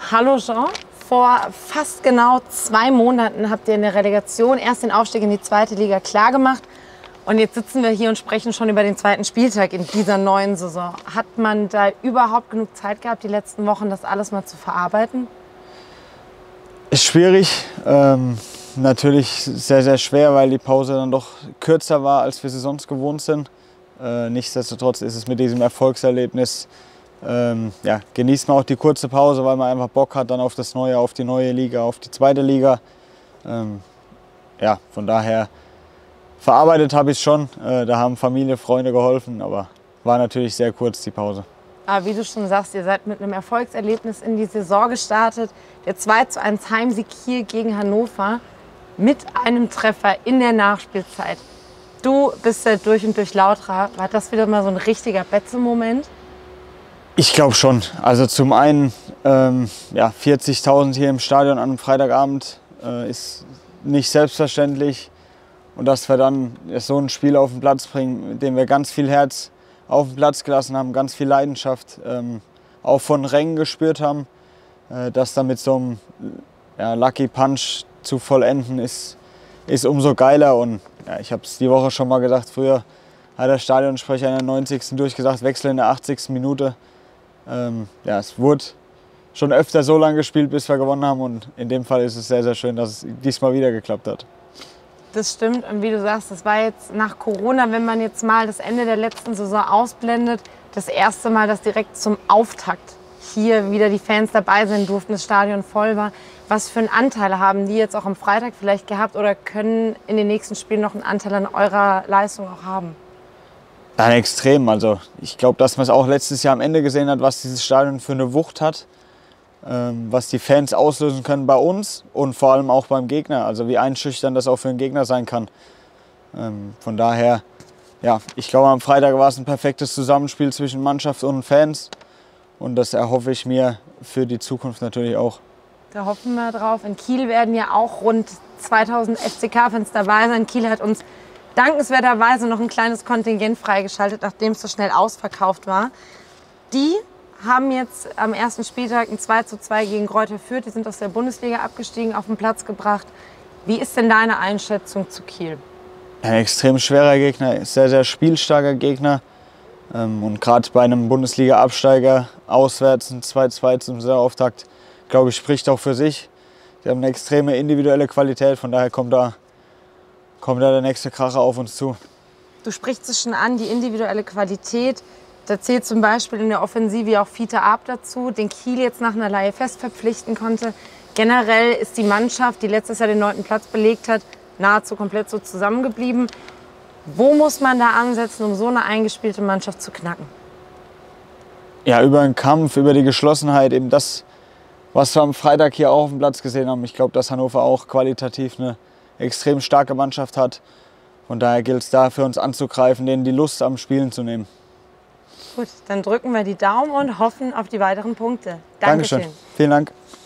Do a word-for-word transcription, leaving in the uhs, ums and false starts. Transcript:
Hallo Jean, vor fast genau zwei Monaten habt ihr in der Relegation erst den Aufstieg in die zweite Liga klargemacht. Und jetzt sitzen wir hier und sprechen schon über den zweiten Spieltag in dieser neuen Saison. Hat man da überhaupt genug Zeit gehabt, die letzten Wochen das alles mal zu verarbeiten? Ist schwierig. Ähm, natürlich sehr, sehr schwer, weil die Pause dann doch kürzer war, als wir sie sonst gewohnt sind. Äh, nichtsdestotrotz ist es mit diesem Erfolgserlebnis, ähm, ja, genießt man auch die kurze Pause, weil man einfach Bock hat dann auf das Neue, auf die neue Liga, auf die zweite Liga. Ähm, ja, von daher verarbeitet habe ich es schon. Äh, da haben Familie, Freunde geholfen, aber war natürlich sehr kurz die Pause. Aber wie du schon sagst, ihr seid mit einem Erfolgserlebnis in die Saison gestartet. Der zwei zu eins Heimsieg hier gegen Hannover mit einem Treffer in der Nachspielzeit. Du bist ja durch und durch Lauterer. War das wieder mal so ein richtiger Betze-Moment? Ich glaube schon. Also zum einen ähm, ja, vierzigtausend hier im Stadion an einem Freitagabend äh, ist nicht selbstverständlich. Und dass wir dann so ein Spiel auf den Platz bringen, mit dem wir ganz viel Herz auf den Platz gelassen haben, ganz viel Leidenschaft, ähm, auch von Rängen gespürt haben, äh, das dann mit so einem ja, Lucky Punch zu vollenden, ist, ist umso geiler. Und ja, ich habe es die Woche schon mal gesagt, früher hat der Stadionsprecher in der neunzigsten durchgesagt, Wechsel in der achtzigsten Minute. Ähm, ja, es wurde schon öfter so lange gespielt, bis wir gewonnen haben. Und in dem Fall ist es sehr, sehr schön, dass es diesmal wieder geklappt hat. Das stimmt. Und wie du sagst, das war jetzt nach Corona, wenn man jetzt mal das Ende der letzten Saison ausblendet, das erste Mal, dass direkt zum Auftakt hier wieder die Fans dabei sein durften, das Stadion voll war. Was für einen Anteil haben die jetzt auch am Freitag vielleicht gehabt oder können in den nächsten Spielen noch einen Anteil an eurer Leistung auch haben? Ja, extrem. Also ich glaube, dass man es auch letztes Jahr am Ende gesehen hat, was dieses Stadion für eine Wucht hat, ähm, was die Fans auslösen können bei uns und vor allem auch beim Gegner. Also wie einschüchternd das auch für den Gegner sein kann. Ähm, von daher, ja, ich glaube, am Freitag war es ein perfektes Zusammenspiel zwischen Mannschaft und Fans und das erhoffe ich mir für die Zukunft natürlich auch. Da hoffen wir drauf. In Kiel werden ja auch rund zweitausend F C K-Fans dabei sein. Kiel hat uns dankenswerterweise noch ein kleines Kontingent freigeschaltet, nachdem es so schnell ausverkauft war. Die haben jetzt am ersten Spieltag ein zwei zu zwei gegen Greuther Fürth. Die sind aus der Bundesliga abgestiegen, auf den Platz gebracht. Wie ist denn deine Einschätzung zu Kiel? Ein extrem schwerer Gegner, sehr, sehr spielstarker Gegner. Und gerade bei einem Bundesliga-Absteiger auswärts ein zwei zu zwei zum Saisonauftakt, glaube ich, spricht auch für sich. Sie haben eine extreme individuelle Qualität, von daher kommt da kommt da der nächste Kracher auf uns zu. Du sprichst es schon an, die individuelle Qualität. Da zählt zum Beispiel in der Offensive auch Fiete Arp dazu, den Kiel jetzt nach einer Leihe fest verpflichten konnte. Generell ist die Mannschaft, die letztes Jahr den neunten Platz belegt hat, nahezu komplett so zusammengeblieben. Wo muss man da ansetzen, um so eine eingespielte Mannschaft zu knacken? Ja, über den Kampf, über die Geschlossenheit, eben das, was wir am Freitag hier auch auf dem Platz gesehen haben. Ich glaube, dass Hannover auch qualitativ eine extrem starke Mannschaft hat. Von daher gilt es da für uns anzugreifen, denen die Lust am Spielen zu nehmen. Gut, dann drücken wir die Daumen und hoffen auf die weiteren Punkte. Dankeschön. Dankeschön. Vielen Dank.